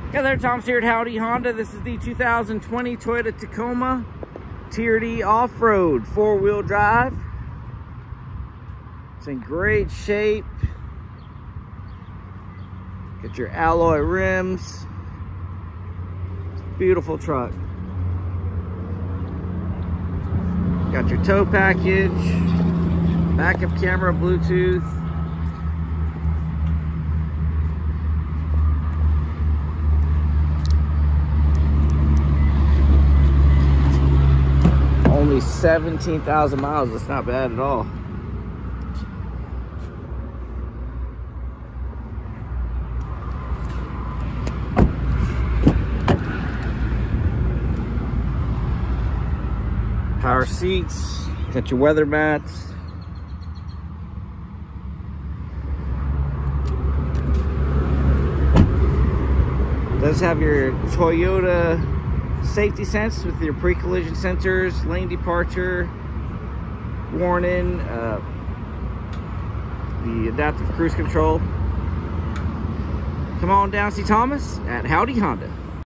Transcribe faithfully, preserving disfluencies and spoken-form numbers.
Hey there, Tom's here at Howdy Honda. This is the two thousand twenty Toyota Tacoma T R D off-road four-wheel drive. It's in great shape. Got your alloy rims. Beautiful truck. Got your tow package, backup camera, Bluetooth. Only seventeen thousand miles, that's not bad at all. Power seats, got your weather mats. Does have your Toyota safety sense with your pre-collision sensors, lane departure, warning, uh, the adaptive cruise control. Come on down, see Thomas at Howdy Honda.